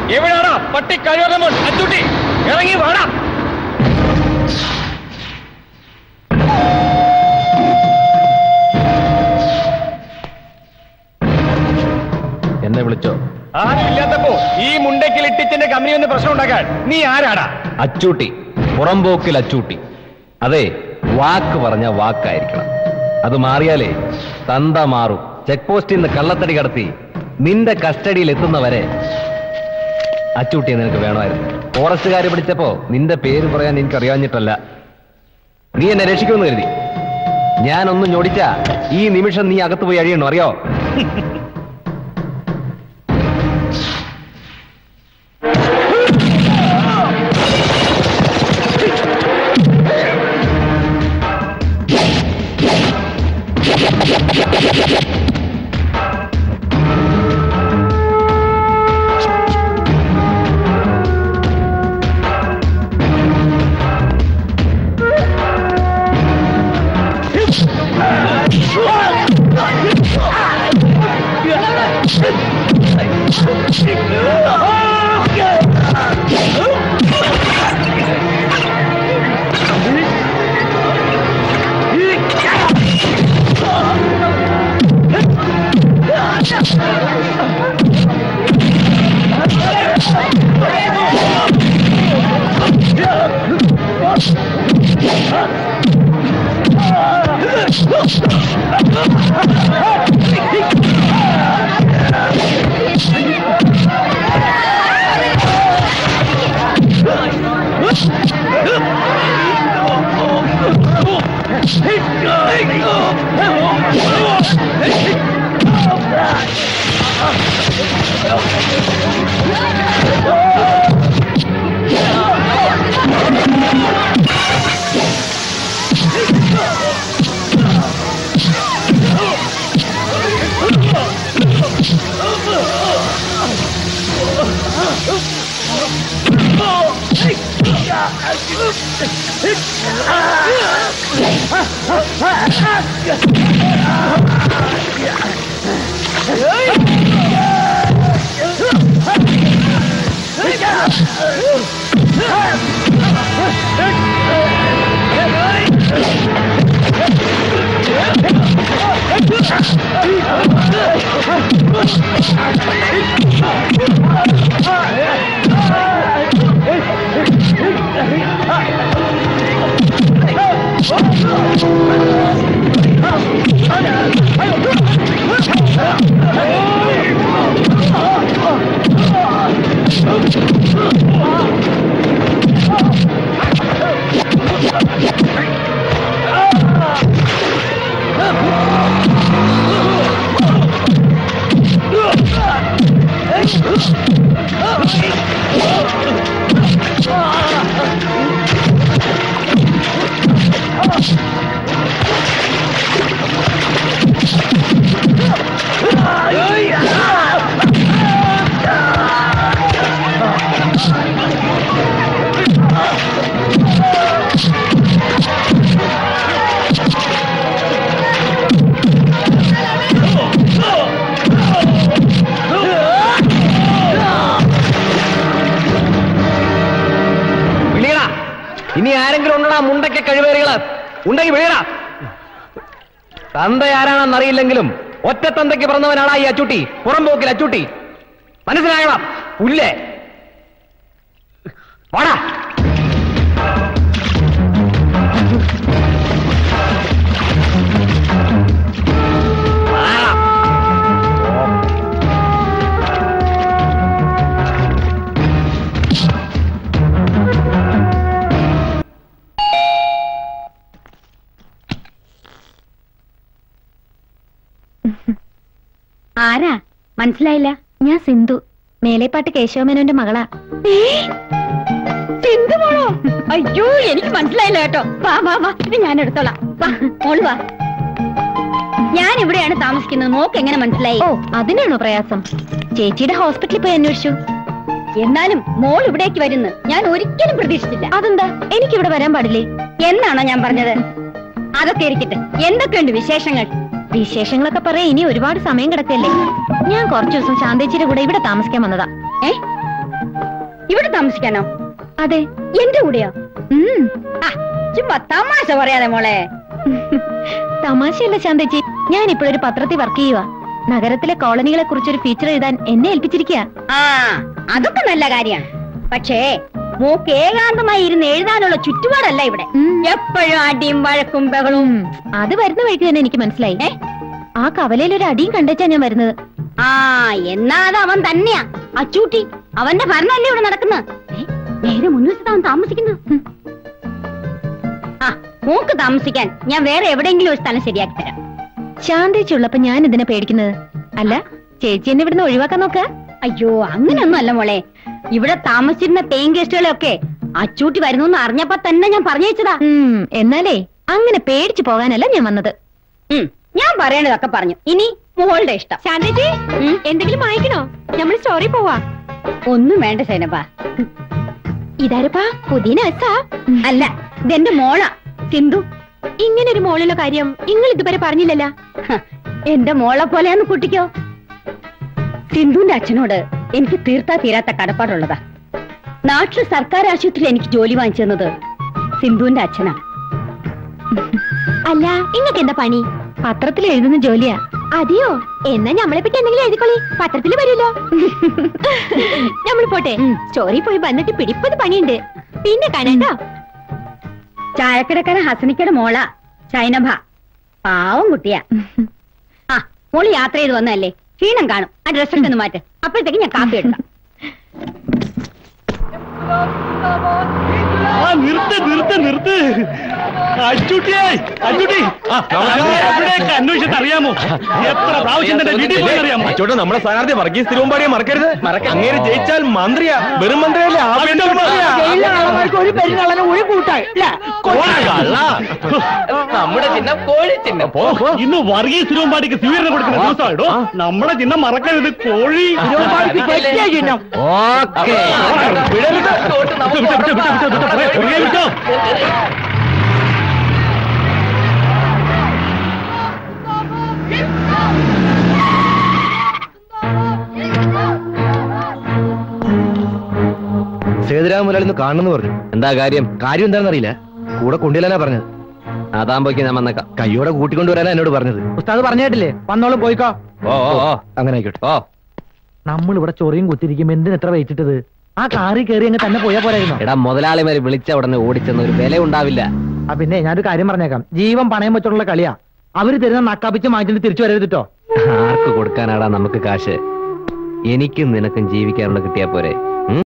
എവിടാണോ പട്ടി കഴിവറമോൻ? അച്ചൂട്ടി ഇറങ്ങി വാടാ. എന്നെ വിളിച്ചോ? ആരും ഇല്ലാത്തപ്പോ ഈ മുണ്ടയ്ക്കിൽ ഇട്ടിച്ചിന്റെ കമ്പനി ഒന്ന് പ്രശ്നം ഉണ്ടാക്കാൻ നീ ആരാടാ? അച്ചൂട്ടി, പുറംപോക്കിൽ അച്ചൂട്ടി. അതെ, വാക്ക് പറഞ്ഞ വാക്കായിരിക്കണം. അത് മാറിയാലേ തന്ത മാറും. ചെക്ക് പോസ്റ്റിൽ നിന്ന് കള്ളത്തടി കടത്തി നിന്റെ കസ്റ്റഡിയിൽ എത്തുന്നവരെ അച്ചൂട്ടിയെ നിനക്ക് വേണമായിരുന്നു. ഫോറസ്റ്റുകാർ പിടിച്ചപ്പോ നിന്റെ പേര് പറയാൻ എനിക്കറിയാഞ്ഞിട്ടല്ല. നീ എന്നെ രക്ഷിക്കുമെന്ന് കരുതി. ഞാനൊന്ന് ഞൊടിച്ച ഈ നിമിഷം നീ അകത്ത് പോയി അഴിയണോ അറിയോ? ഇനി ആരെങ്കിലും ഉണ്ടോ മുണ്ടയ്ക്ക് കഴിവേറികള് ഉണ്ടെങ്കിൽ വീഴാ. തന്ത ആരാണെന്നറിയില്ലെങ്കിലും ഒറ്റ തന്തയ്ക്ക് പിറന്നവനാണ് ഈ അച്ചൂട്ടി, പുറംപോക്കിൽ അച്ചൂട്ടി. മനസ്സിലാകണം. ഉല്ലേ വാടാ. ആരാ? മനസ്സിലായില്ല. ഞാൻ സിന്ധു, മേലേപ്പാട്ട് കേശവമേനോന്റെ മകളാ. സിന്ധു മോളോ? അയ്യോ, എനിക്ക് മനസ്സിലായില്ല കേട്ടോ. വാ വാ വാ, ഇത് ഞാൻ എടുത്തോളാം. വാ മോള് വാ. ഞാൻ ഇവിടെയാണ് താമസിക്കുന്നത്. മോക്ക് എങ്ങനെ മനസ്സിലായി? ഓ, അതിനാണോ പ്രയാസം? ചേച്ചിയുടെ ഹോസ്പിറ്റലിൽ പോയി അന്വേഷിച്ചു. എന്നാലും മോൾ ഇവിടേക്ക് വരുന്നു ഞാൻ ഒരിക്കലും പ്രതീക്ഷിച്ചില്ല. അതെന്താ? എനിക്കിവിടെ വരാൻ പാടില്ലേ എന്നാണോ ഞാൻ പറഞ്ഞത്? അതൊക്കെ ഇരിക്കട്ടെ, എന്തൊക്കെയുണ്ട് വിശേഷങ്ങൾ? വിശേഷങ്ങളൊക്കെ പറയാൻ ഇനി ഒരുപാട് സമയം കിടക്കല്ലേ. ഞാൻ കുറച്ചു ദിവസം ശാന്തേച്ചിയുടെ കൂടെ ഇവിടെ താമസിക്കാൻ വന്നതാ. ഇവിടെ താമസിക്കാനോ? അതെ, എന്റെ കൂടെയോ? ചുമ്മാ തമാശ പറയാതെ മോളെ. തമാശയല്ല ശാന്തേച്ചി, ഞാൻ ഇപ്പോഴൊരു പത്രത്തിൽ വർക്ക് ചെയ്യുക. നഗരത്തിലെ കോളനികളെ കുറിച്ചൊരു ഫീച്ചർ എഴുതാൻ എന്നെ ഏൽപ്പിച്ചിരിക്കുക. അതൊക്കെ നല്ല കാര്യമാണ്. പക്ഷേ മോക്ക് ഏകാന്തമായി ഇരുന്ന് എഴുതാനുള്ള ചുറ്റുപാടല്ല ഇവിടെ. എപ്പോഴും അടിയും വഴക്കും ബഹളവും. അത് വരുന്ന വഴിക്ക് തന്നെ എനിക്ക് മനസ്സിലായി. ആ കവലയിൽ ഒരു അടിയും കണ്ടേച്ചാ ഞാൻ വരുന്നത്. എന്നാ അത് അവൻ തന്നെയാ, അച്ചൂട്ടി. അവന്റെ ഭരണമല്ലേ ഇവിടെ നടക്കുന്നത്. നേരെ മുൻവശത്ത് അവൻ താമസിക്കുന്നു. മോക്ക് താമസിക്കാൻ ഞാൻ വേറെ എവിടെയെങ്കിലും ഒരു സ്ഥലം ശരിയാക്കി തരാം. ശാന്തേച്ചി ഉള്ളപ്പോ ഞാൻ ഇതിനെ പേടിക്കുന്നത്. അല്ല, ചേച്ചി എന്നെ ഇവിടുന്ന് ഒഴിവാക്കാൻ നോക്ക. അയ്യോ, അങ്ങനെയൊന്നും അല്ല മോളെ. ഇവിടെ താമസിച്ചിരുന്ന പേയിങ് ഗസ്റ്റുകളെയൊക്കെ അച്ചൂട്ടി വരുന്നു അറിഞ്ഞപ്പോ തന്നെ ഞാൻ പറഞ്ഞയച്ചതാ. എന്നാലേ അങ്ങനെ പേടിച്ചു പോകാനല്ല ഞാൻ വന്നത്. ഞാൻ പറയണതൊക്കെ പറഞ്ഞു. ഇനി മോളുടെ ഇഷ്ടം. ശാന്തേച്ചി, എന്തെങ്കിലും വായിക്കണോ? നമ്മൾ സ്റ്റോറി പോവാ. ഒന്നും വേണ്ട സൈനപ്പ. ഇതാരപ്പാ? പുതിയ നഴ്സാ? അല്ല, ഇതെന്റെ മോളാ, സിന്ധു. ഇങ്ങനൊരു മോളുള്ള കാര്യം നിങ്ങൾ ഇതുവരെ പറഞ്ഞില്ലല്ലോ. എന്റെ മോളെ പോലെയാന്ന് കുട്ടിക്കോ? സിന്ധുവിന്റെ അച്ഛനോട് എനിക്ക് തീർത്താ തീരാത്ത കടപ്പാടുള്ളതാ. നാട്ടിൽ സർക്കാർ ആശുപത്രിയിൽ എനിക്ക് ജോലി വാങ്ങിച്ചു തന്നത് സിന്ധുവിന്റെ അച്ഛനാ. അല്ല, ഇങ്ങക്ക് എന്താ പണി? പത്രത്തിൽ എഴുതുന്ന ജോലിയാ. അതെയോ? എന്നാ ഞമ്മളെ പറ്റി എന്തെങ്കിലും എഴുതിക്കോളി, പത്രത്തിൽ വരുമല്ലോ. നമ്മൾ പോട്ടെ, സ്റ്റോറി പോയി വന്നിട്ട് പിടിപ്പത് പണിയുണ്ട്. പിന്നെ കാണാട്ടോ. ചായക്കടക്കാരൻ ഹസനിക്കയുടെ മോളാ ചൈനഭ. പാവം കുട്ടിയാ. മോള് യാത്ര ചെയ്ത് വന്നതല്ലേ, ക്ഷീണം കാണും. ആ ഡ്രസ്സൊക്കെ ഒന്ന് മാറ്റ്, അപ്പോഴത്തേക്ക് ഞാൻ കാപ്പി എടുക്കാം. നിർത്ത്. അന്വേഷിച്ചിട്ട് അറിയാമോ? എത്ര പ്രാവശ്യം തന്നെ വീട്ടിൽ പോയി അറിയാമോ? അച്ചോട്ടെ, നമ്മുടെ സ്ഥാനാർത്ഥി വർഗീസ് തിരുവമ്പാടിയെ മറക്കരുത്. അങ്ങനെ ജയിച്ചാൽ മന്ത്രിയാ, വെറും മന്ത്രിയല്ലേ. നമ്മുടെ ചിഹ്നം കോഴി ചിഹ്നം. ഇന്ന് വർഗീസ് തിരുവമ്പാടിക്ക് സ്വീകരണം കൊടുക്കുന്ന ദിവസമായിട്ടോ. നമ്മുടെ ചിഹ്നം മറക്കരുത്, കോഴി ചിഹ്നം. വിട്ടോ. സേതുരാമ മുതലാളി കാണുന്നു പറഞ്ഞു. എന്താ കാര്യം? കാര്യം എന്താണെന്നറിയില്ല. കൂടെ കൊണ്ടുവരാനാ പറഞ്ഞത്. അതാകുമ്പോഴേക്കും ഞാൻ വന്നേക്കാം. കയ്യോടെ കൂട്ടിക്കൊണ്ടുവരാനാ എന്നോട് പറഞ്ഞത്. ഉസ്താദ് പറഞ്ഞിട്ടില്ലേ, വന്നോളും പോയിക്കോ. അങ്ങനെ ആയിക്കോട്ടെ. നമ്മൾ ഇവിടെ ചൊറിയും കുത്തിരിക്കും. എന്തിന് എത്ര വെയിറ്റിട്ടത്? ആ കാറി കയറി അങ്ങ് തന്നെ പോയാ പോരായിരുന്നു. എടാ, മുതലാളിമാര് വിളിച്ച ഉടനെ ഓടിച്ചെന്ന് ഒരു വില ഉണ്ടാവില്ല. പിന്നെ ഞാനൊരു കാര്യം പറഞ്ഞേക്കാം. ജീവൻ പണയം വെച്ചോണ്ടുള്ള കളിയാ. അവര് തരുന്ന നക്കാപ്പിച്ച് മാറ്റിട്ട് തിരിച്ചു വരരുതിട്ടോ. ആർക്ക് കൊടുക്കാനാടാ നമുക്ക് കാശ്? എനിക്കും നിനക്കും ജീവിക്കാനുള്ള കിട്ടിയാ പോരെ.